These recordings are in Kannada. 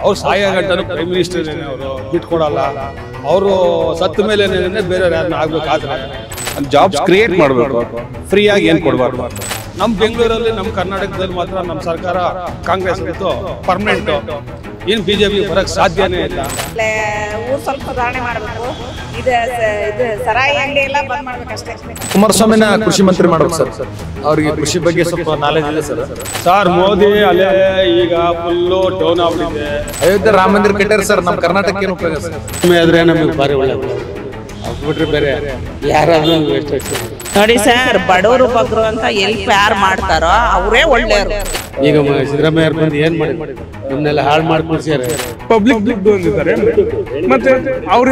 ಅವ್ರು ಸಾಯ ಗಂಟನು ಪ್ರೈಮ್ ಮಿನಿಸ್ಟರ್ ಅವರು ಬಿಟ್ಕೊಡಲ್ಲ. ಅವರು ಸತ್ತ ಮೇಲೆ ಬೇರೆ ಯಾರನ್ನ ಆಗ್ಬೇಕಾದ್ರೆ ಜಾಬ್ಸ್ ಕ್ರಿಯೇಟ್ ಮಾಡಬೇಕು, ಫ್ರೀಯಾಗಿ ಏನು ಕೊಡಬಾರ್ದು. ನಮ್ಮ ಬೆಂಗಳೂರಲ್ಲಿ ನಮ್ಮ ಕರ್ನಾಟಕದಲ್ಲಿ ಮಾತ್ರ ನಮ್ಮ ಸರ್ಕಾರ ಕಾಂಗ್ರೆಸ್ ಇತ್ತು ಪರ್ಮನೆಂಟ್. ಏನು ಬಿಜೆಪಿ ಬರಕ್ಕೆ ಸಾಧ್ಯನೇ ಇಲ್ಲ. ಊರು ಸ್ವಲ್ಪ ಸುಧಾರಣೆ ಮಾಡಬೇಕು. ಇದು ಸರಾಯಿ ಅಂಗಡಿ ಎಲ್ಲ ಬಂದ್ ಮಾಡ್ಬೇಕಷ್ಟೇ. ಕುಮಾರಸ್ವಾಮಿನ ಕೃಷಿ ಮಂತ್ರಿ ಮಾಡ್ಬೇಕು ಸರ್. ಅವ್ರಿಗೆ ಕೃಷಿ ಬಗ್ಗೆ ಸ್ವಲ್ಪ ನಾಲೆಜ್ ಇದೆ ಸರ್. ಸರ್ ಮೋದಿ ಅಲ್ಲೇ ಈಗ ಫುಲ್ಲು ಡೌನ್ ಆಗ್ಬಿಟ್ಟಿದೆ. ಅಯೋಧ್ಯೆ ರಾಮ ಮಂದಿರ ಕಟ್ಟಾರ ಸರ್. ನಮ್ಮ ಕರ್ನಾಟಕ ಏನು ಉಪಯೋಗ ಸರ್? ಆದ್ರೆ ನಮಗೆ ಭಾರಿ ಒಳ್ಳೆಯದು. ಬಿಟ್ರೆ ಬೇರೆ ಯಾರಾದ್ರೂ ನೋಡಿ ಸರ್, ಬಡವರು ಬಗ್ರು ಅಂತ ಎಲ್ಪ್ ಯಾರು ಮಾಡ್ತಾರೋ ಅವರೇ ಒಳ್ಳೆಯವರು. ಈಗ ಸಿದ್ದರಾಮಯ್ಯ ಬಂದು ಏನ್ ಮಾಡಿದ್ರು, ನಮ್ಮನ್ನೆಲ್ಲ ಹಾಳು ಮಾಡಿ ಕೂರ್ಸ್ಯಾರೆ. ಪಬ್ಲಿಕ್ ದುಡ್ಡು ಅಂದಿದ್ದಾರೆ ಮತ್ತೆ ಅವ್ರು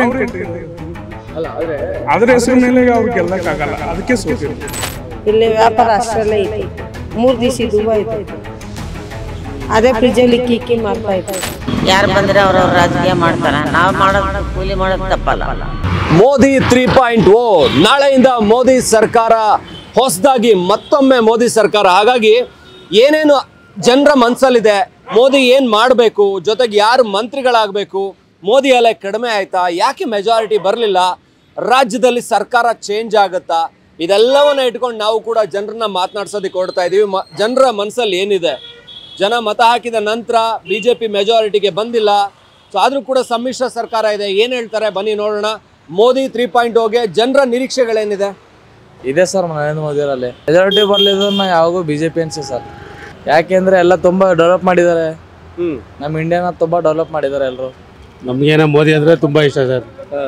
ಅದ್ರ ಹೆಸರು ಮೇಲೆ ಅವ್ರು ಗೆಲ್ಲಕ್ಕಾಗಲ್ಲ, ಅದಕ್ಕೆ ಸೋತಿದ್ರು. ಇಲ್ಲಿ ವ್ಯಾಪಾರ ಅಷ್ಟರಲ್ಲೇ ಐತಿ. 3 ದಿವಸ ದುಬೈ ಐತಿ, ಅದೇ ಫ್ರಿಜ್ಜಲ್ಲಿ ಕಿಕ್ಕಿ ಮಾಡ್ತಾ ಇತ್ತು. ಯಾರು ಬಂದ್ರೆ ಅವ್ರವ್ರ ರಾಜಕೀಯ ಮಾಡ್ತಾರ, ನಾವು ಮಾಡೋದು ಕೂಲಿ ಮಾಡೋದು ತಪ್ಪಲ್ಲ. ಮೋದಿ 3.0 ನಾಳೆಯಿಂದ ಮೋದಿ ಸರ್ಕಾರ ಹೊಸದಾಗಿ ಮತ್ತೊಮ್ಮೆ ಮೋದಿ ಸರ್ಕಾರ. ಹಾಗಾಗಿ ಏನೇನು ಜನರ ಮನಸ್ಸಲ್ಲಿದೆ, ಮೋದಿ ಏನು ಮಾಡಬೇಕು, ಜೊತೆಗೆ ಯಾರು ಮಂತ್ರಿಗಳಾಗಬೇಕು, ಮೋದಿ ಅಲೆ ಕಡಿಮೆ ಆಯ್ತಾ, ಯಾಕೆ ಮೆಜಾರಿಟಿ ಬರಲಿಲ್ಲ, ರಾಜ್ಯದಲ್ಲಿ ಸರ್ಕಾರ ಚೇಂಜ್ ಆಗುತ್ತಾ, ಇದೆಲ್ಲವನ್ನ ಇಟ್ಕೊಂಡು ನಾವು ಕೂಡ ಜನರನ್ನ ಮಾತನಾಡ್ಸೋದಕ್ಕೆ ಹೊರಡ್ತಾ ಇದ್ದೀವಿ. ಜನರ ಮನಸ್ಸಲ್ಲಿ ಏನಿದೆ, ಜನ ಮತ ಹಾಕಿದ ನಂತರ BJP ಮೆಜಾರಿಟಿಗೆ ಬಂದಿಲ್ಲ, ಸೊ ಆದರೂ ಕೂಡ ಸಮ್ಮಿಶ್ರ ಸರ್ಕಾರ ಇದೆ. ಏನು ಹೇಳ್ತಾರೆ ಬನ್ನಿ ನೋಡೋಣ. ಮೋದಿ 3.0ಗೆ ಜನರ ನಿರೀಕ್ಷೆಗಳೇನಿದೆ? ಇದೆ ಸರ್ ನರೇಂದ್ರ ಮೋದಿ ಅವರಲ್ಲಿ ಮೆಜಾರಿಟಿ ಬರಲಿದ್ದನ್ನ ಯಾವಾಗೂ BJP ಅನ್ಸುತ್ತೆ ಸರ್. ಯಾಕೆಂದ್ರೆ ಎಲ್ಲ ತುಂಬಾ ಡೆವಲಪ್ ಮಾಡಿದ್ದಾರೆ. ನಮ್ಮ ಇಂಡಿಯಾನ ತುಂಬಾ ಡೆವಲಪ್ ಮಾಡಿದ್ದಾರೆ ಎಲ್ಲರೂ. ನಮ್ಗೇನ ಮೋದಿ ಅಂದ್ರೆ ತುಂಬಾ ಇಷ್ಟ ಸರ್.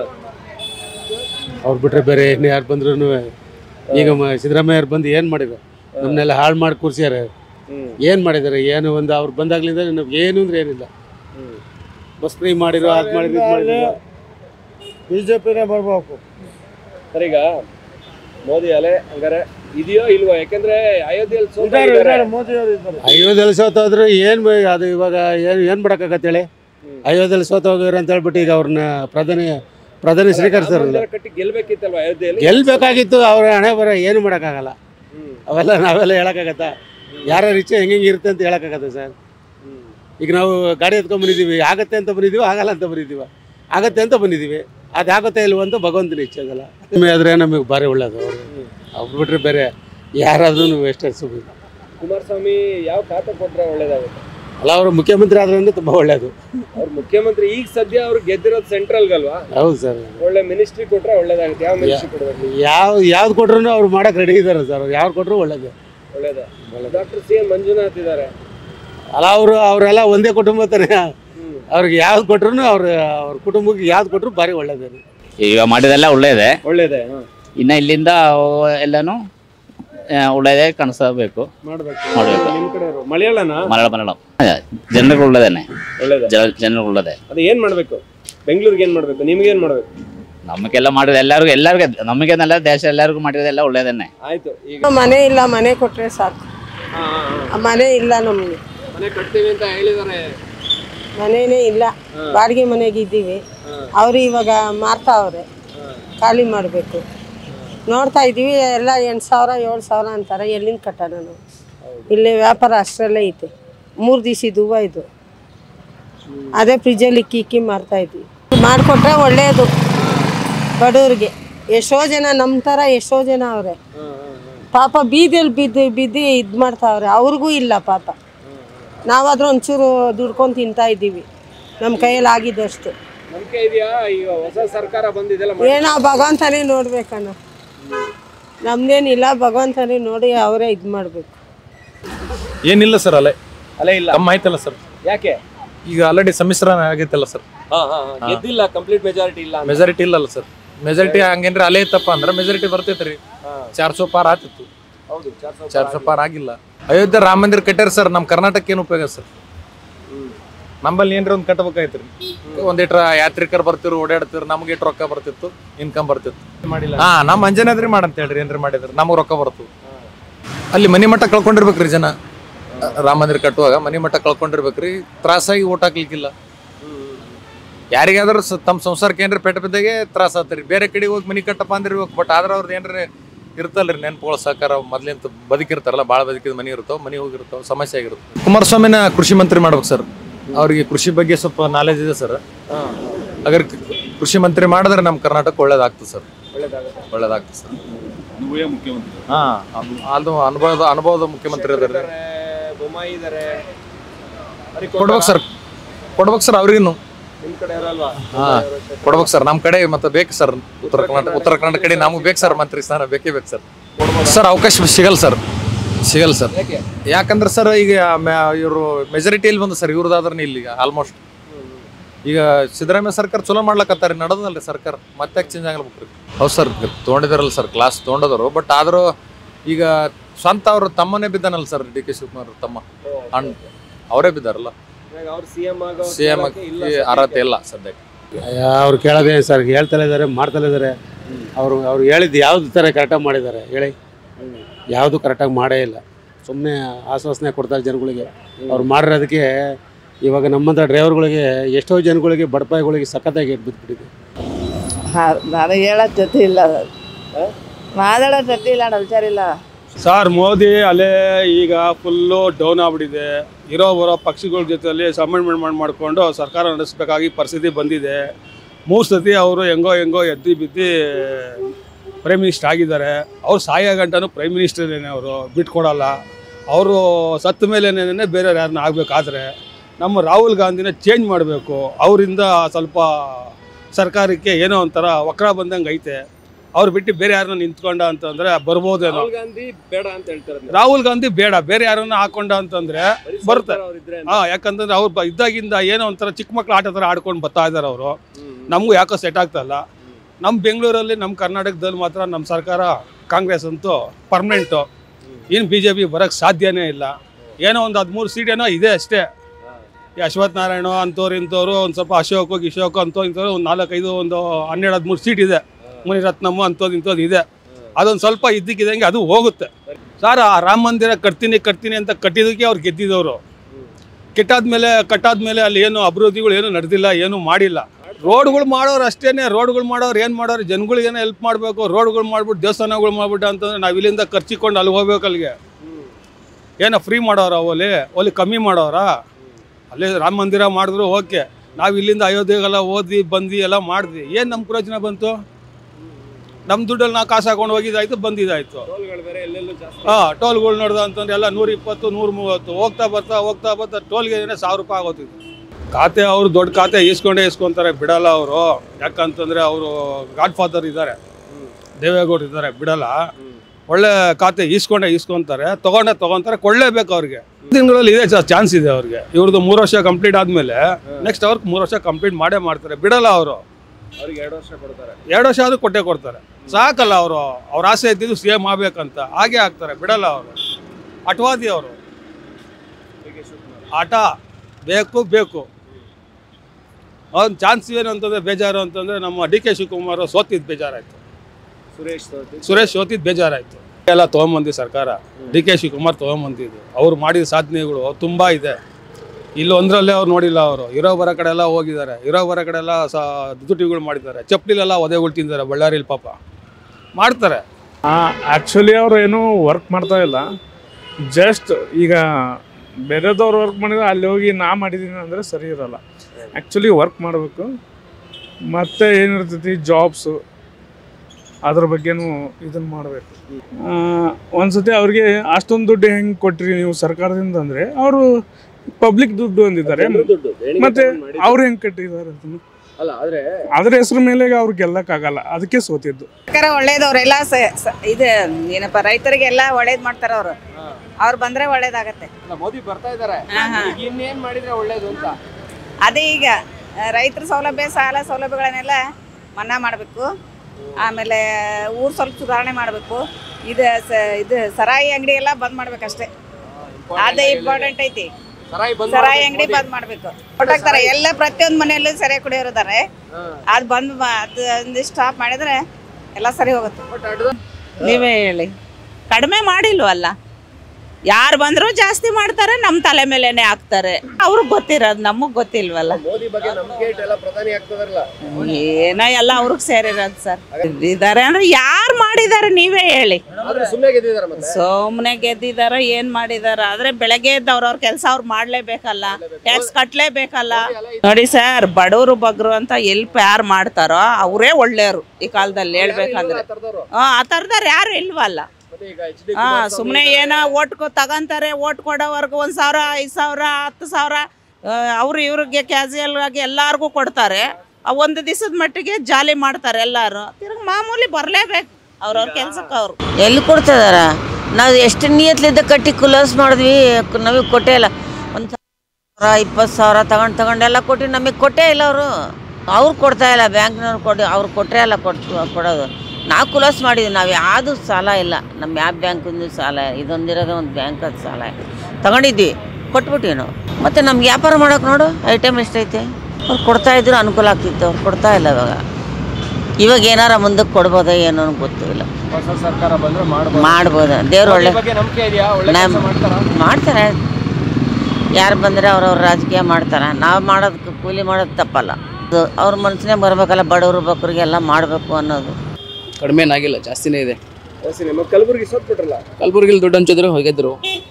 ಅವ್ರು ಬಿಟ್ರೆ ಬೇರೆ ಇನ್ನು ಯಾರು ಬಂದ್ರು ಈಗ ಸಿದ್ದರಾಮಯ್ಯ ಬಂದು ಏನ್ ಮಾಡಿದ್ರು, ನಮ್ಮನ್ನೆಲ್ಲ ಹಾಳು ಮಾಡಿ ಕೂರ್ಸ್ಯಾರೆ. ಏನ್ ಮಾಡಿದಾರೆ, ಏನು ಒಂದು ಅವ್ರು ಬಂದಾಗ್ಲಿಂದ ನಮ್ಗೆ ಏನು ಅಂದ್ರೆ ಏನಿಲ್ಲ. ಬಸ್ ಫ್ರೀ ಮಾಡಿರೋ, ಅದ್ ಮಾಡಿದ್ರು, ಇದು ಮಾಡಿದ್ರು. ಬಿಜೆಪಿನೇ ಬರ್ಬೇಕು ಸರ್. ಈಗ ಮೋದಿ ಅಲೆ ಹಂಗಾರೆ ಇದೆಯೋ ಇಲ್ವೋ? ಯಾಕಂದ್ರೆ ಅಯೋಧ್ಯೆಯಲ್ಲಿ ಸೋತೋದ್ರು ಏನ್ ಅದು ಇವಾಗ ಏನ್ ಮಾಡಕ್ಕಾಗತ್ತೆ ಹೇಳಿ? ಅಯೋಧ್ಯೆಯಲ್ಲಿ ಸೋತೋಗ್ಯಾರ ಅಂತ ಹೇಳ್ಬಿಟ್ಟು ಈಗ ಅವ್ರನ್ನ ಪ್ರಧಾನಿ ಸ್ವೀಕರಿಸ್ತಾರ. ಗೆಲ್ಬೇಕಿತ್ತಲ್ವಾ ಅಯೋಧ್ಯೆಯಲ್ಲಿ? ಗೆಲ್ಬೇಕಾಗಿತ್ತು. ಅವ್ರ ಹಣೆ ಬರ ಏನು ಮಾಡೋಕ್ಕಾಗಲ್ಲ. ಅವೆಲ್ಲ ನಾವೆಲ್ಲ ಹೇಳಕ್ಕಾಗತ್ತಾ? ಯಾರ ಇಚ್ಛೆ ಹೆಂಗೆ ಇರುತ್ತೆ ಅಂತ ಹೇಳಕ್ಕಾಗತ್ತೆ ಸರ್? ಈಗ ನಾವು ಗಾಡಿ ಎತ್ಕೊಂಡ್ ಬಂದಿದ್ದೀವಿ, ಆಗತ್ತೆ ಅಂತ ಬಂದಿದ್ದೀವಿ, ಆಗಲ್ಲ ಅಂತ ಬಂದಿದ್ದೀವಿ, ಆಗತ್ತೆ ಅಂತ ಬಂದಿದ್ದೀವಿ. ಅದಾಗುತ್ತೆ ಇಲ್ವ ಅಂತ ಭಗವಂತನ ಇಚ್ಛೆ ಅದಲ್ಲ. ಆದ್ರೆ ನಮಗೆ ಭಾರಿ ಒಳ್ಳೇದು. ಅವ್ರು ಬಿಟ್ರೆ ಬೇರೆ ಯಾರಾದ್ರೂ ಎಷ್ಟೇ ಸುಮ್ಮನೆ. ಕುಮಾರಸ್ವಾಮಿ ಯಾವ ಖಾತೆ ಕೊಟ್ರೆ ಒಳ್ಳೇದಾಗುತ್ತೆ? ಅಲ್ಲ, ಅವರು ಮುಖ್ಯಮಂತ್ರಿ ಆದ್ರಿಂದ ತುಂಬಾ ಒಳ್ಳೇದು. ಅವ್ರು ಮುಖ್ಯಮಂತ್ರಿ ಈಗ ಸದ್ಯ ಅವ್ರು ಗೆದ್ದಿರೋದು ಸೆಂಟ್ರಲ್ ಗಲ್ವಾ? ಹೌದು ಸರ್. ಒಳ್ಳೆ ಮಿನಿಸ್ಟ್ರಿ ಕೊಟ್ರೆ ಒಳ್ಳೇದಾಗುತ್ತೆ. ಯಾವ ಮಿನಿಸ್ಟ್ರಿ ಕೊಡಬೇಕು? ಯಾವ್ದು ಕೊಟ್ರು ಅವ್ರು ಮಾಡಕ್ ರೆಡಿ ಇದಾರೆ ಸರ್. ಯಾವ್ದು ಕೊಟ್ರು ಒಳ್ಳೇದು. ಡಾಕ್ಟರ್ CM ಮಂಜುನಾಥ್ ಇದ್ದಾರೆ. ಅಲ್ಲ, ಅವರೆಲ್ಲ ಒಂದೇ ಕುಟುಂಬ ತಾನೆ. ಅವ್ರಿಗೆ ಯಾವ್ದು ಕೊಟ್ರು ಅವ್ರ ಕುಟುಂಬಕ್ಕೆ ಯಾವ್ದು ಕೊಟ್ರು ಭಾರಿ ಒಳ್ಳೇದೇ. ಈಗ ಮಾಡಿದೆಲ್ಲ ಒಳ್ಳೇದೇ. ಇನ್ನ ಇಲ್ಲಿಂದ ಎಲ್ಲಾನು ಒಳ್ಳೇದೇ ಕಾಣಿಸಬೇಕು, ಮಾಡಬೇಕು. ಮಲಯಾಳಂ ಜನರಿಗೆ ಒಳ್ಳೇದೇನೆ, ಜನರಿಗೆ ಒಳ್ಳೇದೇ. ಅದು ಏನ್ ಮಾಡ್ಬೇಕು? ಬೆಂಗಳೂರಿಗೆ ಏನ್ ಮಾಡ್ಬೇಕು? ನಿಮ್ಗೆ ಏನ್ ಮಾಡ್ಬೇಕು? ನಮಗೆಲ್ಲ ಮಾಡಿದ ಎಲ್ಲರಿಗೂ ನಮಗೇನೆಲ್ಲ ದೇಶ ಎಲ್ಲರಿಗೂ ಮಾಡಿರೋದೆಲ್ಲ ಒಳ್ಳೇದೇನೆ. ಆಯ್ತು. ಈಗ ಮನೆ ಇಲ್ಲ, ಮನೆ ಕೊಟ್ರೆ ಸಾಕು. ಮನೆ ಇಲ್ಲ, ನಮ್ಗೆ ಮನೆ ಕಟ್ತೀವಿ ಅಂತ ಹೇಳಿದಾರೆ. ಮನೇನೇ ಇಲ್ಲ, ಬಾಡಿಗೆ ಮನೆಗೆ ಇದ್ದೀವಿ. ಅವರು ಇವಾಗ ಮಾರ್ತಾವ್ರೆ, ಖಾಲಿ ಮಾಡಬೇಕು. ನೋಡ್ತಾ ಇದ್ದೀವಿ, ಎಲ್ಲ 8,000 7,000 ಅಂತಾರೆ. ಎಲ್ಲಿಂದ ಕಟ್ಟೋಣ ನಾವು? ಇಲ್ಲಿ ವ್ಯಾಪಾರ ಅಷ್ಟರಲ್ಲೇ ಐತೆ. 3 ದಿವಸ ದುಬೈದು, ಅದೇ ಫ್ರಿಜ್ಜಲ್ಲಿ ಕಿಕ್ಕಿ ಮಾಡ್ತಾ ಇದ್ವಿ. ಮಾಡಿಕೊಟ್ರೆ ಒಳ್ಳೆಯದು ಬಡವ್ರಿಗೆ. ಎಷ್ಟೋ ಜನ ನಮ್ಮ ಥರ ಎಷ್ಟೋ ಜನ ಅವರೇ ಪಾಪ ಬೀದಿಯಲ್ಲಿ ಬಿದ್ದು ಇದು ಮಾಡ್ತಾವ್ರೆ. ಅವ್ರಿಗೂ ಇಲ್ಲ ಪಾಪ. ನಾವಾದ್ರೂ ಒಂಚೂರು ದುಡ್ಕೊಂಡು ತಿಂತಾ ಇದ್ದೀವಿ, ನಮ್ಮ ಕೈಯಲ್ಲಿ ಆಗಿದ್ದಷ್ಟು. ಹೊಸ ಸರ್ಕಾರ ಬಂದಿದೆಲ್ಲ ಏನೋ ಭಗವಂತನೇ ನೋಡ್ಬೇಕಣ್ಣ, ನಮ್ದೇನಿಲ್ಲ. ಭಗವಂತನೇ ನೋಡಿ ಅವರೇ ಇದು ಮಾಡಬೇಕು. ಏನಿಲ್ಲ ಸರ್, ಅಲೆ ಇಲ್ಲ ಕಮ್ಮಿ ಆಯ್ತಲ್ಲ ಸರ್. ಯಾಕೆ? ಈಗ ಆಲ್ರೆಡಿ ಸಮ್ಮಿಶ್ರ ಆಗೈತಲ್ಲ ಸರ್. ಗೆದ್ದಿಲ್ಲ, ಕಂಪ್ಲೀಟ್ ಮೆಜಾರಿಟಿ ಇಲ್ಲ. ಮೆಜಾರಿಟಿ ಇಲ್ಲಲ್ಲ ಸರ್. ಮೆಜಾರಿಟಿ ಹಂಗೇನ್ರಿ ಅಲೆ ಇತ್ತಪ್ಪ ಅಂದ್ರೆ ಮೆಜಾರಿಟಿ ಬರ್ತೈತ್ರಿ. 400 ಪಾರ್ ಆತಿತ್ತು. ಹೌದು, 400 ಪಾರ್ ಆಗಿಲ್ಲ. ಅಯೋಧ್ಯೆ ರಾಮ ಮಂದಿರ ಕಟ್ಟಾರ ಸರ್. ನಮ್ಮ ಕರ್ನಾಟಕ ಏನು ಉಪಯೋಗ ಸರ್? ನಮ್ಮಲ್ಲಿ ಏನ್ರಿ ಒಂದು ಕಟ್ಟಬೇಕಾಯ್ತ್ರಿ. ಒಂದಿಟ್ರ ಯಾತ್ರಿಕರು ಬರ್ತಿರು, ಓಡಾಡ್ತಿರು, ನಮ್ಗೆ ಇಟ್ಟು ರೊಕ್ಕ ಬರ್ತಿತ್ತು, ಇನ್ಕಮ್ ಬರ್ತಿತ್ತು. ನಮ್ಮ ಅಂಜನಾದ್ರಿ ಮಾಡಂತ ಹೇಳ್ರಿ ಏನ್ರಿ ಮಾಡಿದ್ರಿ ನಮಗೆ ರೊಕ್ಕ ಬರ್ತು. ಅಲ್ಲಿ ಮನಿ ಮಠ ಕಳ್ಕೊಂಡಿರ್ಬೇಕ್ರಿ ಜನ. ರಾಮ ಮಂದಿರ ಕಟ್ಟುವಾಗ ಮನಿ ಮಠ ಕಳ್ಕೊಂಡಿರ್ಬೇಕ್ರಿ. ತ್ರಾಸಾಗಿ ಓಟ್ ಹಾಕ್ಲಿಕ್ಕಿಲ್ಲ. ಯಾರಿಗಾದ್ರೂ ತಮ್ಮ ಸಂಸಾರಕ್ಕೆ ಏನ್ರಿ ಪೆಟ್ಟ ಬಿದ್ದಾಗೆ ತ್ರಾಸ ಆತ್ರಿ. ಬೇರೆ ಕಡೆಗೆ ಹೋಗಿ ಮನಿ ಕಟ್ಟಪ್ಪ ಅಂದಿರ್ಬೇಕು. ಬಟ್ ಆದ್ರೆ ಅವ್ರದ್ದು ಏನ್ರಿ ಇರ್ತಲ್ರಿ ನೆನಪುಗಳ ಸಹಕಾರ. ಮೊದ್ಲಿಂತ ಬದುಕಿರ್ತಾರಲ್ಲ, ಭಾಳ ಬದುಕಿದ ಮನಿ ಇರ್ತಾವ, ಮನಿ ಹೋಗಿರ್ತಾವ, ಸಮಸ್ಯೆ ಆಗಿರುತ್ತೆ. ಕುಮಾರಸ್ವಾಮಿನ ಕೃಷಿ ಮಂತ್ರಿ ಮಾಡ್ಬೇಕು ಸರ್. ಅವ್ರಿಗೆ ಕೃಷಿ ಬಗ್ಗೆ ಸ್ವಲ್ಪ ನಾಲೆಜ್ ಇದೆ ಸರ್. ಅಗರ್ ಕೃಷಿ ಮಂತ್ರಿ ಮಾಡಿದ್ರೆ ನಮ್ಮ ಕರ್ನಾಟಕ ಒಳ್ಳೇದಾಗ್ತದೆ ಸರ್. ಒಳ್ಳೇದಾಗ್ತದೆ ಸರ್. ಹಾ, ಅದು ಅನುಭವದ ಮುಖ್ಯಮಂತ್ರಿ ಇದಾರೆ. ಕೊಡ್ಬೇಕು ಸರ್ ಅವ್ರಿಗೂ. ಹಾ, ಕೊಡ್ಬೇಕು ಸರ್. ನಮ್ಮ ಕಡೆ ಮತ್ತೆ ಬೇಕು ಸರ್. ಉತ್ತರ ಕರ್ನಾಟಕ ಕಡೆ ನಮಗೆ ಬೇಕು ಸರ್. ಮಂತ್ರಿ ಸ್ಥಾನ ಬೇಕೇ ಬೇಕು ಸರ್. ಸರ್ ಅವಕಾಶ ಸಿಗಲ್ಲ ಸರ್. ಯಾಕಂದ್ರೆ ಸರ್ ಈಗ ಇವರು ಮೆಜಾರಿಟಿಯಲ್ಲಿ ಬಂದು ಸರ್. ಇವ್ರದಾದ್ರೆ ಇಲ್ಲಿ ಆಲ್ಮೋಸ್ಟ್ ಈಗ ಸಿದ್ದರಾಮಯ್ಯ ಸರ್ಕಾರ ಚಲೋ ಮಾಡ್ಲಕತ್ತಾರೆ. ನಡೆದಲ್ರಿ ಸರ್ಕಾರ, ಮತ್ತೆ ಚೇಂಜ್ ಆಗ್ಬೇಕ್ರಿ. ಹೌದು ಸರ್, ತೊಗೊಂಡಿದಾರಲ್ಲ ಸರ್, ಕ್ಲಾಸ್ ತೊಗೊಂಡದರು. ಬಟ್ ಆದ್ರೂ ಈಗ ಸ್ವಂತ ಅವ್ರ ತಮ್ಮನೇ ಬಿದ್ದಾನಲ್ಲ ಸರ್, ಡಿ ಕೆ ಶಿವಕುಮಾರ್ ತಮ್ಮ ಅಣ್ಣ ಅವರೇ ಬಿದ್ದಾರಲ್ಲ. ಸಿಎಂ ಅರ್ಹತೆ ಇಲ್ಲ ಸದ್ಯಕ್ಕೆ. ಅವ್ರು ಕೇಳೋದೇ ಸರ್, ಹೇಳ್ತಲೇ ಇದ್ದಾರೆ, ಮಾಡ್ತಲೇ ಇದ್ದಾರೆ. ಅವ್ರು ಹೇಳಿದ್ದು ಯಾವ್ದು ಥರ ಕರೆಕ್ಟಾಗಿ ಮಾಡಿದ್ದಾರೆ ಹೇಳಿ? ಯಾವುದು ಕರೆಕ್ಟಾಗಿ ಮಾಡೇ ಇಲ್ಲ. ಸುಮ್ಮನೆ ಆಶ್ವಾಸನೆ ಕೊಡ್ತಾರೆ ಜನಗಳಿಗೆ. ಅವ್ರು ಮಾಡಿರೋದಕ್ಕೆ ಇವಾಗ ನಮ್ಮಂಥ ಡ್ರೈವರ್ಗಳಿಗೆ ಎಷ್ಟೋ ಜನಗಳಿಗೆ ಬಡಪಾಯಿಗಳಿಗೆ ಸಖತ್ತಾಗಿ ಬಿದ್ದುಬಿಟ್ಟಿದೆ. ನಾನು ಹೇಳೋ ಜೊತೆ ಇಲ್ಲ, ಮಾತಾಡೋ ಜೊತೆ ಇಲ್ಲ, ವಿಚಾರಿಲ್ಲ ಸರ್. ಮೋದಿ ಅಲ್ಲೇ ಈಗ ಫುಲ್ಲು ಡೌನ್ ಆಗ್ಬಿಟ್ಟಿದೆ. ಬರೋ ಪಕ್ಷಿಗಳ ಜೊತೆಯಲ್ಲಿ ಅಮೆಂಡ್ಮೆಂಟ್ ಮಾಡಿಕೊಂಡು ಸರ್ಕಾರ ನಡೆಸಬೇಕಾಗಿ ಪರಿಸ್ಥಿತಿ ಬಂದಿದೆ. 3 ಸತಿ ಅವರು ಹೆಂಗೋ ಎದ್ದು ಬಿದ್ದು ಪ್ರೈಮ್ ಮಿನಿಸ್ಟರ್ ಆಗಿದ್ದಾರೆ. ಅವ್ರು ಸಾಯೋ ಗಂಟನೂ ಪ್ರೈಮ್ ಮಿನಿಸ್ಟರ್ನೇ, ಅವರು ಬಿಟ್ಕೊಡಲ್ಲ. ಅವರು ಸತ್ತ ಮೇಲೇನೇ ಬೇರೆ ಯಾರನ್ನ ಆಗಬೇಕಾದ್ರೆ ನಮ್ಮ ರಾಹುಲ್ ಗಾಂಧಿನ ಚೇಂಜ್ ಮಾಡಬೇಕು. ಅವರಿಂದ ಸ್ವಲ್ಪ ಸರ್ಕಾರಕ್ಕೆ ಏನೋ ಒಂಥರ ವಕ್ರ ಬಂದಂಗೆ ಐತೆ. ಅವ್ರು ಬಿಟ್ಟು ಬೇರೆ ಯಾರನ್ನ ನಿಂತ್ಕೊಂಡ ಅಂತಂದ್ರೆ ಬರ್ಬೋದೇನೋ. ರಾಹುಲ್ ಗಾಂಧಿ ಬೇಡ, ಬೇರೆ ಯಾರನ್ನ ಹಾಕೊಂಡ ಅಂತಂದ್ರೆ ಬರ್ತಾರೆ. ಯಾಕಂತಂದ್ರೆ ಅವ್ರು ಇದ್ದಾಗಿಂದ ಏನೋ ಒಂಥರ ಚಿಕ್ಕ ಮಕ್ಳು ಆಟ ಥರ ಆಡ್ಕೊಂಡು ಬರ್ತಾ ಇದ್ದಾರೆ ಅವರು. ನಮಗೂ ಯಾಕೋ ಸೆಟ್ ಆಗ್ತಾಯಿಲ್ಲ. ನಮ್ಮ ಬೆಂಗಳೂರಲ್ಲಿ, ನಮ್ಮ ಕರ್ನಾಟಕದಲ್ಲಿ ಮಾತ್ರ ನಮ್ಮ ಸರ್ಕಾರ ಕಾಂಗ್ರೆಸ್ ಅಂತೂ ಪರ್ಮನೆಂಟು. ಇನ್ನು BJP ಬರೋಕ್ಕೆ ಸಾಧ್ಯನೇ ಇಲ್ಲ. ಏನೋ ಒಂದು 13 ಸೀಟ್ ಏನೋ ಇದೆ ಅಷ್ಟೇ. ಈ ಅಶ್ವಥ್ ನಾರಾಯಣ ಅಂಥವ್ರು ಇಂಥವ್ರು, ಒಂದು ಸ್ವಲ್ಪ ಅಶೋಕ್ ಅಂಥವ್ರು ಇಂಥವ್ರು ಒಂದು 4-5 ಒಂದು 12-13 ಸೀಟ್ ಇದೆ. ಮುನಿರತ್ನಮ್ಮ ಅಂಥದ್ದು ಇಂಥದ್ದು ಇದೆ. ಅದೊಂದು ಸ್ವಲ್ಪ ಇದ್ದಕ್ಕಿದ್ದಂಗೆ ಅದು ಹೋಗುತ್ತೆ ಸರ್. ಆ ರಾಮ ಮಂದಿರ ಕಟ್ತೀನಿ ಅಂತ ಕಟ್ಟಿದ್ದಕ್ಕೆ ಅವ್ರು ಗೆದ್ದಿದ್ದವರು. ಕಟ್ಟಾದ್ಮೇಲೆ ಅಲ್ಲಿ ಏನು ಅಭಿವೃದ್ಧಿಗಳು ಏನು ನಡೆದಿಲ್ಲ, ಏನು ಮಾಡಿಲ್ಲ. ರೋಡ್ಗಳು ಮಾಡೋರು ಅಷ್ಟೇ. ರೋಡ್ಗಳು ಮಾಡೋರು ಏನು ಮಾಡೋರು? ಜನಗಳಿಗೇನೋ ಹೆಲ್ಪ್ ಮಾಡಬೇಕು. ರೋಡ್ಗಳು ಮಾಡ್ಬಿಟ್ಟು ದೇವಸ್ಥಾನಗಳು ಮಾಡ್ಬಿಟ್ಟು ಅಂತಂದ್ರೆ ನಾವು ಇಲ್ಲಿಂದ ಖರ್ಚಿಕೊಂಡು ಅಲ್ಲಿ ಹೋಗ್ಬೇಕು. ಅಲ್ಲಿಗೆ ಏನೋ ಫ್ರೀ ಮಾಡೋರ, ಅಲ್ಲಿ ಕಮ್ಮಿ ಮಾಡೋರ? ಅಲ್ಲಿ ರಾಮ ಮಂದಿರ ಮಾಡಿದ್ರು ಓಕೆ. ನಾವು ಇಲ್ಲಿಂದ ಅಯೋಧ್ಯೆಗೆಲ್ಲ ಓದಿ ಬಂದು ಎಲ್ಲ ಮಾಡಿದ್ವಿ. ಏನು ನಮ್ಮ ಪ್ರಯೋಜನ ಬಂತು? ನಮ್ಮ ದುಡ್ಡಲ್ಲಿ ನಾವು ಕಾಸು ಹಾಕೊಂಡು ಹೋಗಿದ್ದಾಯ್ತು, ಬಂದಿದ್ದಾಯ್ತು. ಟೋಲ್ಗಳು ನೋಡ್ದ ಅಂತಂದ್ರೆ ಎಲ್ಲ 120, 130 ಹೋಗ್ತಾ ಬರ್ತಾ ಟೋಲ್ಗೆ 1000 ರೂಪಾಯಿ ಆಗೋತಿತ್ತು. ಖಾತೆ ಅವರು ದೊಡ್ಡ ಖಾತೆ ಇಸ್ಕೊಂತಾರೆ, ಬಿಡಲ್ಲ ಅವರು. ಯಾಕಂತಂದರೆ ಅವರು ಗಾಡ್ ಫಾದರ್ ಇದ್ದಾರೆ, ದೇವೇಗೌಡರು ಇದ್ದಾರೆ, ಬಿಡಲ್ಲ. ಒಳ್ಳೆ ಖಾತೆ ಇಸ್ಕೊಂತಾರೆ, ತೊಗೊಂತಾರೆ, ಕೊಳ್ಳೇಬೇಕು ಅವ್ರಿಗೆ. ದಿನಗಳಲ್ಲಿ ಇದೆ ಚಾನ್ಸ್ ಇದೆ ಅವ್ರಿಗೆ. ಇವ್ರದ್ದು 3 ವರ್ಷ ಕಂಪ್ಲೀಟ್ ಆದಮೇಲೆ ನೆಕ್ಸ್ಟ್ ಅವ್ರಿಗೆ 3 ವರ್ಷ ಕಂಪ್ಲೀಟ್ ಮಾಡ್ತಾರೆ, ಬಿಡಲ್ಲ ಅವರು. 2 ವರ್ಷ ಆದರೂ ಕೊಡ್ತಾರೆ. ಸಾಕಲ್ಲ ಅವ್ರ ಆಸೆ ಇದ್ದಿದ್ದು CM ಆಗ್ಬೇಕಂತ, ಹಾಗೆ ಆಗ್ತಾರೆ, ಬಿಡಲ್ಲ ಅವರು. ಅಟವಾದಿ ಅವರು. ಆಟ ಬೇಕು. ಅವ್ನು ಚಾನ್ಸ್ ಏನು ಅಂತಂದರೆ ಬೇಜಾರು ಅಂತಂದರೆ ನಮ್ಮ ಡಿ ಕೆ ಶಿವಕುಮಾರ್ ಸೋತಿದ್ದು ಬೇಜಾರಾಯಿತು. ಸುರೇಶ್ ಸೋತಿದ್ದು ಬೇಜಾರಾಯಿತು. ಎಲ್ಲ ತೊಗೊಂಬಂದಿ ಸರ್ಕಾರ, ಡಿ ಕೆ ಶಿವಕುಮಾರ್ ತೊಗೊಂಬಂದಿದ್ದು. ಅವ್ರು ಮಾಡಿದ ಸಾಧನೆಗಳು ತುಂಬ ಇದೆ. ಇಲ್ಲಿ ಒಂದರಲ್ಲೇ ಅವ್ರು ನೋಡಿಲ್ಲ. ಅವರು ಇರೋ ಬರೋ ಕಡೆ ಎಲ್ಲ ಹೋಗಿದ್ದಾರೆ, ಇರೋ ಬರೋ ಕಡೆ ಎಲ್ಲ ದುಡ್ಡುಗಳು ಮಾಡಿದ್ದಾರೆ. ಚಪ್ಪಲಿಲೆಲ್ಲ ಒದೆಗಳು ತಿಂತಾರೆ ಬಳ್ಳಾರಿಲಿ. ಪಾಪ ಮಾಡ್ತಾರೆ. ಆ್ಯಕ್ಚುಲಿ ಅವರು ಏನೂ ವರ್ಕ್ ಮಾಡ್ತಾ ಇಲ್ಲ. ಜಸ್ಟ್ ಈಗ ಬೇರೆದವ್ರು ವರ್ಕ್ ಮಾಡಿದ್ರೆ ಅಲ್ಲಿ ಹೋಗಿ ನಾ ಮಾಡಿದ್ದೀನಿ ಅಂದರೆ ಸರಿ ಇರೋಲ್ಲ. ಆ್ಯಕ್ಚುಲಿ ವರ್ಕ್ ಮಾಡಬೇಕು. ಮತ್ತು ಏನಿರ್ತೈತಿ ಜಾಬ್ಸು, ಅದ್ರ ಬಗ್ಗೆನೂ ಇದನ್ನು ಮಾಡಬೇಕು. ಒಂದ್ಸತಿ ಅವ್ರಿಗೆ ಅಷ್ಟೊಂದು ದುಡ್ಡು ಹೆಂಗೆ ಕೊಟ್ರಿ ನೀವು ಸರ್ಕಾರದಿಂದ ಅಂದರೆ, ಅವರು ಪಬ್ಲಿಕ್ ದುಡ್ಡು ಅಂದಿದ್ದಾರೆ. ಮತ್ತು ಅವ್ರು ಹೆಂಗೆ ಕಟ್ಟಿದ್ದಾರೆ ಅದನ್ನು? ಅದ್ರ ಹೆಸರು ಮೇಲೆ ಅವ್ರು ಗೆಲ್ಲಕ್ಕಾಗಲ್ಲ, ಅದಕ್ಕೆ ಸೋತಿದ್ದು. ಸರ್ಕಾರ ಒಳ್ಳೇದವ್ರೆಲ್ಲ ಇದು ಏನಪ್ಪ, ರೈತರಿಗೆಲ್ಲ ಒಳ್ಳೇದು ಮಾಡ್ತಾರೆ ಅವರು. ಅವ್ರು ಬಂದರೆ ಒಳ್ಳೇದಾಗತ್ತೆ. ಮೋದಿ ಬರ್ತಾ ಇದ್ದಾರೆ, ಇನ್ನೇನು ಮಾಡಿದ್ರೆ ಒಳ್ಳೇದು ಅಂತ. ಅದೇ ಈಗ ರೈತರ ಸೌಲಭ್ಯ, ಸಾಲ ಸೌಲಭ್ಯಗಳನ್ನೆಲ್ಲ ಮನ್ನಾ ಮಾಡಬೇಕು. ಆಮೇಲೆ ಊರು ಸ್ವಲ್ಪ ಸುಧಾರಣೆ ಮಾಡಬೇಕು. ಇದು ಸರಾಯಿ ಅಂಗಡಿ ಎಲ್ಲ ಬಂದ್ ಮಾಡ್ಬೇಕಷ್ಟೇ. ಅದೇ ಇಂಪಾರ್ಟೆಂಟ್ ಐತಿ. ಸರಾಯಿ ಅಂಗಡಿ ಬಂದ್ ಮಾಡ್ಬೇಕು. ಕೊಟ್ಟಾಗ್ತಾರೆ ಎಲ್ಲ, ಪ್ರತಿಯೊಂದು ಮನೆಯಲ್ಲೂ ಸರಿಯಾಗಿ ಕುಡಿಯೋರಿದ್ದಾರೆ. ಅದು ಬಂದು ಸ್ಟಾಪ್ ಮಾಡಿದ್ರೆ ಎಲ್ಲ ಸರಿ ಹೋಗುತ್ತೆ. ನೀವೇ ಹೇಳಿ. ಕಡಿಮೆ ಮಾಡಿಲ್ವಲ್ಲ, ಯಾರು ಬಂದರೂ ಜಾಸ್ತಿ ಮಾಡ್ತಾರೆ, ನಮ್ಮ ತಲೆ ಮೇಲೇನೆ ಹಾಕ್ತಾರೆ. ಅವ್ರಿಗೆ ಗೊತ್ತಿರೋದು ನಮಗೆ ಗೊತ್ತಿಲ್ವಲ್ಲ. ಮೋದಿ ಬಗ್ಗೆ ನಂಬಿಕೆ ಇಟ್ಟೆಲ್ಲ ಪ್ರಧಾನಿ ಆಗ್ತದಾರಲ್ಲ, ಏನೋ ಎಲ್ಲ ಅವ್ರಿಗೆ ಸೇರಿರೋದು ಸರ್. ಇದ್ದಾರೆ ಅಂದ್ರೆ ಯಾರು ಮಾಡಿದ್ದಾರೆ ನೀವೇ ಹೇಳಿ. ಸುಮ್ಮನೆ ಗೆದ್ದಿದಾರ ಮತ್ತೆ. ಸುಮ್ಮನೆ ಗೆದ್ದಿದಾರ, ಏನ್ ಮಾಡಿದಾರ? ಆದ್ರೆ ಬೆಳಗ್ಗೆ ಎದ್ದು ಅವ್ರವ್ರ ಕೆಲಸ ಅವ್ರು ಮಾಡ್ಲೇಬೇಕಲ್ಲ, ಟ್ಯಾಕ್ಸ್ ಕಟ್ಲೇಬೇಕಲ್ಲ. ನೋಡಿ ಸರ್, ಬಡವರು ಬಗ್ರು ಅಂತ ಎಲ್ಪ್ ಯಾರು ಮಾಡ್ತಾರೋ ಅವರೇ ಒಳ್ಳೆಯವರು ಈ ಕಾಲದಲ್ಲಿ ಹೇಳ್ಬೇಕಂದ್ರೆ. ಆ ಥರದವ್ರು ಯಾರು ಇಲ್ವಲ್ಲ. ಸುಮ್ಮನೆ ಏನೋ ಓಟ್ ತಗೊಂತಾರೆ, ಓಟ್ ಕೊಡೋವರೆಗೂ 1,000, 5,000, 10,000 ಅವ್ರು ಇವ್ರಿಗೆ ಕ್ಯಾಶುಯಲ್ ಆಗಿ ಎಲ್ಲಾರ್ಗೂ ಕೊಡ್ತಾರೆ. ಒಂದು ದಿವಸದ ಮಟ್ಟಿಗೆ ಜಾಲಿ ಮಾಡ್ತಾರೆ ಎಲ್ಲಾರು. ತಿರ್ಗಿ ಮಾಮೂಲಿ ಬರಲೇಬೇಕು ಅವ್ರವ್ರ ಕೆಲ್ಸಕ್ಕೆ. ಅವ್ರು ಎಲ್ಲಿ ಕೊಡ್ತಿದಾರ? ನಾವು ಎಷ್ಟು ನಿಯತ್ಲಿದ್ದ ಕಟ್ಟಿ ಕ್ಲೋಸ್ ಮಾಡಿದ್ವಿ, ನಮಗೆ ಕೊಟ್ಟೇ ಇಲ್ಲ. 1,000, 20,000 ತಗೊಂಡೆಲ್ಲ ಕೊಟ್ಟು ನಮಗೆ ಕೊಟ್ಟೇ ಇಲ್ಲ. ಅವ್ರು ಕೊಡ್ತಾ ಇಲ್ಲ, ಬ್ಯಾಂಕ್ನವ್ರು ಅವ್ರು ಕೊಟ್ಟರೆ ಎಲ್ಲ ಕೊಡೋದು. ನಾವು ಕ್ಲೋಸ್ ಮಾಡಿದ್ವಿ. ನಾವು ಯಾವುದು ಸಾಲ ಇಲ್ಲ, ನಮ್ಮ ಯಾವ ಬ್ಯಾಂಕಿಂದು ಸಾಲ, ಇದೊಂದಿರೋದು ಒಂದು ಬ್ಯಾಂಕದ ಸಾಲ ತಗೊಂಡಿದ್ವಿ, ಕೊಟ್ಬಿಟ್ಟಿವಿ ನಾವು. ಮತ್ತು ನಮ್ಗೆ ವ್ಯಾಪಾರ ಮಾಡೋಕೆ ನೋಡು ಐಟಮ್ ಎಷ್ಟೈತೆ. ಅವ್ರು ಕೊಡ್ತಾಯಿದ್ರು ಅನುಕೂಲ ಆಗ್ತಿತ್ತು, ಅವ್ರು ಕೊಡ್ತಾ ಇಲ್ಲ. ಇವಾಗ ಏನಾರ ಮುಂದಕ್ಕೆ ಕೊಡ್ಬೋದ ಏನೋ ಗೊತ್ತಿಲ್ಲ. ಹೊಸ ಸರ್ಕಾರ ಬಂದ್ರೆ ಮಾಡ್ಬೋದು. ದೇವ್ರು ಒಳ್ಳೆ ಮಾಡ್ತಾರೆ. ಮಾಡ್ತಾರೆ. ಯಾರು ಬಂದರೆ ಅವ್ರವ್ರ ರಾಜಕೀಯ ಮಾಡ್ತಾರೆ. ನಾವು ಮಾಡೋದಕ್ಕೆ ಕೂಲಿ ಮಾಡೋದು ತಪ್ಪಲ್ಲ. ಅವ್ರ ಮನಸ್ಸಿನಾಗ ಬರಬೇಕಲ್ಲ, ಬಡವರು ಬಕ್ಕರಿಗೆಲ್ಲ ಮಾಡಬೇಕು ಅನ್ನೋದು. ಕಡಿಮೆ ಏನಾಗಿಲ್ಲ, ಜಾಸ್ತಿನೇ ಇದೆ. ಕಲಬುರಗಿ ಸೋತ್ಬಿಟ್ರಲ್ಲ, ಕಲಬುರಗಿಲಿ ದುಡ್ಡು ಹಂಚಿದ್ರು ಹೋಗಿದ್ರು.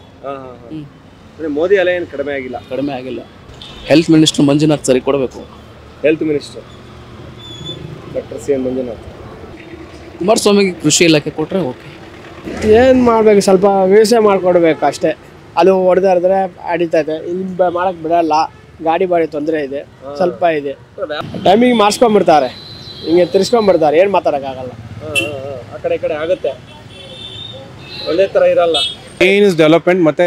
ಮೋದಿ ಅಲೆ ಏನು ಕಡಿಮೆ ಆಗಿಲ್ಲ? ಕಡಿಮೆ ಆಗಿಲ್ಲ. ಹೆಲ್ತ್ ಮಿನಿಸ್ಟರ್ ಮಂಜುನಾಥ್ ಸರಿ ಕೊಡಬೇಕು. Health minister doctor C N Manjunath. ಕುಮಾರಸ್ವಾಮಿಗೆ ಕೃಷಿ ಇಲಾಖೆ ಕೊಟ್ಟರೆ ಓಕೆ. ಏನು ಮಾಡಬೇಕು, ಸ್ವಲ್ಪ ವ್ಯವಸಾಯ ಮಾಡಿಕೊಡ್ಬೇಕು ಅಷ್ಟೇ. ಅದು ಹೊಡೆದಾಡಿದ್ರೆ ಅಡಿತೈತೆ, ಇಲ್ಲಿ ಮಾಡಕ್ಕೆ ಬಿಡಲ್ಲ. ಗಾಡಿ ಬಾಡಿ ತೊಂದರೆ ಇದೆ, ಸ್ವಲ್ಪ ಇದೆ. ಟೈಮಿಂಗ್ ಮಾಡಿಸ್ಕೊಂಡ್ಬಿಡ್ತಾರೆ, ಹಿಂಗೆ ತಿರ್ಸ್ಕೊಂಡ್ಬಿಡ್ತಾರೆ, ಏನು ಮಾತಾಡೋಕ್ಕಾಗಲ್ಲ. ಆ ಕಡೆ ಈ ಕಡೆ ಆಗುತ್ತೆ, ಒಂದೇ ಥರ ಇರಲ್ಲ. ಮೇನ್ ಇಸ್ ಡೆವಲಪ್ಮೆಂಟ್ ಮತ್ತು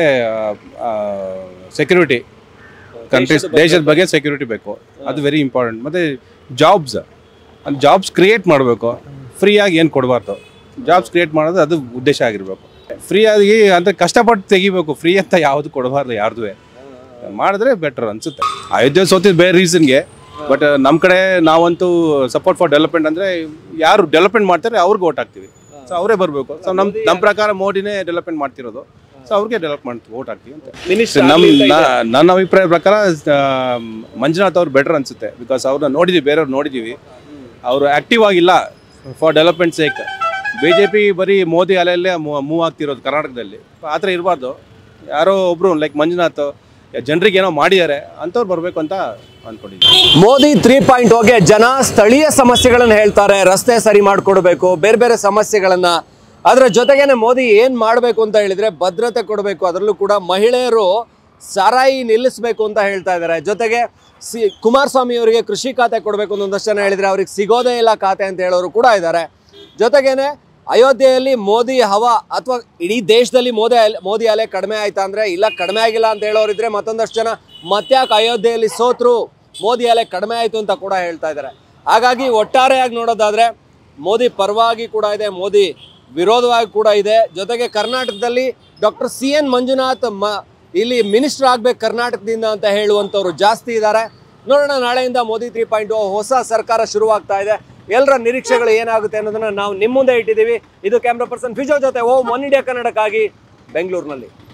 ಸೆಕ್ಯೂರಿಟಿ. ಕಂಟ್ರೀಸ್ ದೇಶದ ಬಗ್ಗೆ ಸೆಕ್ಯೂರಿಟಿ ಬೇಕು, ಅದು ವೆರಿ ಇಂಪಾರ್ಟೆಂಟ್. ಮತ್ತು ಜಾಬ್ಸ್ ಕ್ರಿಯೇಟ್ ಮಾಡಬೇಕು, ಫ್ರೀಯಾಗಿ ಏನು ಕೊಡಬಾರ್ದು. ಜಾಬ್ಸ್ ಕ್ರಿಯೇಟ್ ಮಾಡೋದು ಅದು ಉದ್ದೇಶ ಆಗಿರಬೇಕು. ಫ್ರೀಯಾಗಿ ಅಂದರೆ ಕಷ್ಟಪಟ್ಟು ತೆಗಿಬೇಕು, ಫ್ರೀ ಅಂತ ಯಾವುದು ಕೊಡಬಾರ್ದು ಯಾರ್ದು. ಮಾಡಿದ್ರೆ ಬೆಟರ್ ಅನಿಸುತ್ತೆ. ಅಯೋಧ್ಯೆ ಸೋತಿದ್ದು ಬೇರೆ ರೀಸನ್ಗೆ, ಬಟ್ ನಮ್ಮ ಕಡೆ ನಾವಂತೂ ಸಪೋರ್ಟ್ ಫಾರ್ ಡೆವಲಪ್ಮೆಂಟ್. ಅಂದರೆ ಯಾರು ಡೆವಲಪ್ಮೆಂಟ್ ಮಾಡ್ತಾರೆ ಅವ್ರಿಗೆ ಓಟ್ ಹಾಕ್ತೀವಿ. ಸೊ ಅವರೇ ಬರಬೇಕು. ಸೊ ನಮ್ಮ ಪ್ರಕಾರ ಮೋದಿನೇ ಡೆವಲಪ್ಮೆಂಟ್ ಮಾಡ್ತಿರೋದು. ಸೊ ಅವ್ರಿಗೆ ಡೆವಲಪ್ಮೆಂಟ್ ಓಟ್ ಹಾಕ್ತೀವಿ ಅಂತ ನನ್ನ ಅಭಿಪ್ರಾಯ ಪ್ರಕಾರ. ಮಂಜುನಾಥ್ ಅವ್ರು ಬೆಟರ್ ಅನಿಸುತ್ತೆ, ಬಿಕಾಸ್ ಅವ್ರನ್ನ ನೋಡಿದ್ದೀವಿ, ಬೇರೆಯವ್ರು ನೋಡಿದ್ದೀವಿ. ಅವರು ಆ್ಯಕ್ಟಿವ್ ಆಗಿಲ್ಲ ಫಾರ್ ಡೆವಲಪ್ಮೆಂಟ್ ಸೇಕ್. BJP ಬರೀ ಮೋದಿ ಅಲೆಯಲ್ಲೇ ಮೂವ್ ಆಗ್ತಿರೋದು ಕರ್ನಾಟಕದಲ್ಲಿ. ಆ ಥರ ಇರಬಾರ್ದು. ಯಾರೋ ಒಬ್ಬರು ಲೈಕ್ ಮಂಜುನಾಥ್ ಜನರಿಗೆ ಏನೋ ಮಾಡಿದ್ದಾರೆ ಅಂಥವ್ರು ಬರಬೇಕು ಅಂತ ಅಂದ್ಕೊಂಡಿದ್ದೀವಿ. ಮೋದಿ 3.0ಗೆ ಜನ ಸ್ಥಳೀಯ ಸಮಸ್ಯೆಗಳನ್ನು ಹೇಳ್ತಾರೆ. ರಸ್ತೆ ಸರಿ ಮಾಡಿಕೊಡ್ಬೇಕು, ಬೇರೆ ಬೇರೆ ಸಮಸ್ಯೆಗಳನ್ನ. ಅದರ ಜೊತೆಗೇನೆ ಮೋದಿ ಏನು ಮಾಡಬೇಕು ಅಂತ ಹೇಳಿದ್ರೆ ಭದ್ರತೆ ಕೊಡಬೇಕು. ಅದರಲ್ಲೂ ಕೂಡ ಮಹಿಳೆಯರು ಸಾರಾಯಿ ನಿಲ್ಲಿಸಬೇಕು ಅಂತ ಹೇಳ್ತಾ ಇದ್ದಾರೆ. ಜೊತೆಗೆ ಕುಮಾರಸ್ವಾಮಿ ಅವರಿಗೆ ಕೃಷಿ ಖಾತೆ ಕೊಡಬೇಕು ಅಂತ ಒಂದಷ್ಟು ಜನ ಹೇಳಿದರೆ ಅವ್ರಿಗೆ ಸಿಗೋದೇ ಇಲ್ಲ ಖಾತೆ ಅಂತ ಹೇಳೋರು ಕೂಡ ಇದ್ದಾರೆ. ಜೊತೆಗೇನೆ ಅಯೋಧ್ಯೆಯಲ್ಲಿ ಮೋದಿ ಹವಾ ಅಥವಾ ಇಡೀ ದೇಶದಲ್ಲಿ ಮೋದಿ ಅಲೆ ಕಡಿಮೆ ಆಯ್ತಾ ಅಂದರೆ ಇಲ್ಲ, ಕಡಿಮೆ ಆಗಿಲ್ಲ ಅಂತ ಹೇಳೋರಿದ್ರೆ ಮತ್ತೊಂದಷ್ಟು ಜನ ಮತ್ತ್ಯಾಕೆ ಅಯೋಧ್ಯೆಯಲ್ಲಿ ಸೋತರು, ಮೋದಿ ಅಲೆ ಕಡಿಮೆ ಆಯಿತು ಅಂತ ಕೂಡ ಹೇಳ್ತಾ ಇದ್ದಾರೆ. ಹಾಗಾಗಿ ಒಟ್ಟಾರೆಯಾಗಿ ನೋಡೋದಾದರೆ ಮೋದಿ ಪರವಾಗಿ ಕೂಡ ಇದೆ, ಮೋದಿ ವಿರೋಧವಾಗಿ ಕೂಡ ಇದೆ. ಜೊತೆಗೆ ಕರ್ನಾಟಕದಲ್ಲಿ ಡಾಕ್ಟರ್ ಸಿ ಎನ್ ಮಂಜುನಾಥ್ ಇಲ್ಲಿ ಮಿನಿಸ್ಟರ್ ಆಗಬೇಕು ಕರ್ನಾಟಕದಿಂದ ಅಂತ ಹೇಳುವಂಥವ್ರು ಜಾಸ್ತಿ ಇದ್ದಾರೆ. ನೋಡೋಣ, ನಾಳೆಯಿಂದ ಮೋದಿ 3.0 ಹೊಸ ಸರ್ಕಾರ ಶುರುವಾಗ್ತಾ ಇದೆ. ಎಲ್ಲರ ನಿರೀಕ್ಷೆಗಳು ಏನಾಗುತ್ತೆ ಅನ್ನೋದನ್ನ ನಾವು ನಿಮ್ಮ ಮುಂದೆ ಇಟ್ಟಿದ್ದೀವಿ. ಇದು ಕ್ಯಾಮ್ರಾ ಪರ್ಸನ್ ಫಿಜೋ ಜೊತೆ ಒನ್ ಇಂಡಿಯಾ ಕನ್ನಡಕ್ಕಾಗಿ ಬೆಂಗಳೂರಿನಲ್ಲಿ.